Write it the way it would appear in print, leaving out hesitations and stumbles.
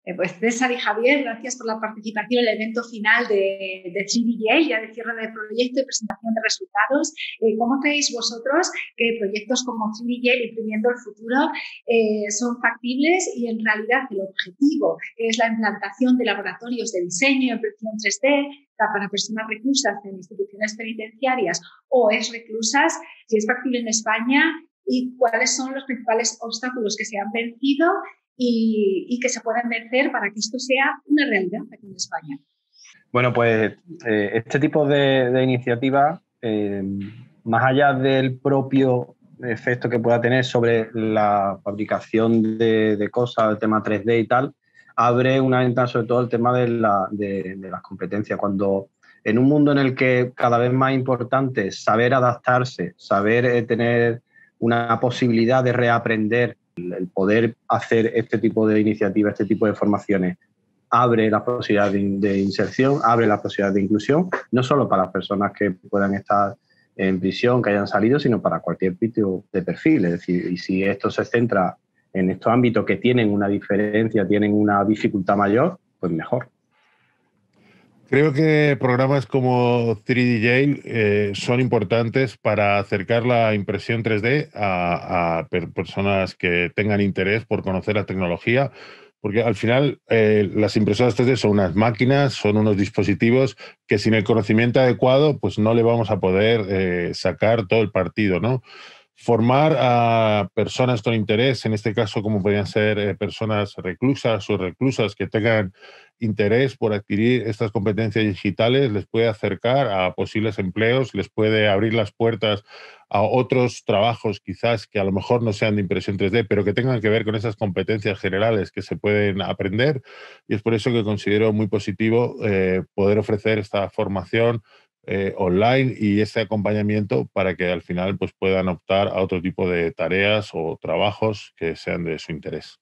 Pues César y Javier, gracias por la participación en el evento final de 3DJ, ya de cierre de proyecto y presentación de resultados. ¿Cómo creéis vosotros que proyectos como 3DJ, Imprimiendo el Futuro, son factibles y en realidad el objetivo, que es la implantación de laboratorios de diseño y impresión 3D para personas reclusas en instituciones penitenciarias o reclusas, si es factible en España y cuáles son los principales obstáculos que se han vencido y que se pueden vencer para que esto sea una realidad aquí en España? Bueno, pues este tipo de iniciativas, más allá del propio efecto que pueda tener sobre la fabricación de cosas, el tema 3D y tal, abre una ventana sobre todo el tema de las competencias. Cuando en un mundo en el que cada vez más importante es saber adaptarse, saber tener una posibilidad de reaprender, el poder hacer este tipo de iniciativas, este tipo de formaciones, abre la posibilidad de inserción, abre la posibilidad de inclusión, no solo para las personas que puedan estar en prisión, que hayan salido, sino para cualquier tipo de perfil. Es decir, y si esto se centra en estos ámbitos que tienen una diferencia, tienen una dificultad mayor, pues mejor. Creo que programas como 3D son importantes para acercar la impresión 3D a personas que tengan interés por conocer la tecnología, porque al final las impresoras 3D son unas máquinas, son unos dispositivos que sin el conocimiento adecuado pues no le vamos a poder sacar todo el partido, ¿no? Formar a personas con interés, en este caso como podrían ser personas reclusas o reclusas que tengan interés por adquirir estas competencias digitales, les puede acercar a posibles empleos, les puede abrir las puertas a otros trabajos quizás que a lo mejor no sean de impresión 3D, pero que tengan que ver con esas competencias generales que se pueden aprender, y es por eso que considero muy positivo poder ofrecer esta formación online y ese acompañamiento para que al final pues, puedan optar a otro tipo de tareas o trabajos que sean de su interés.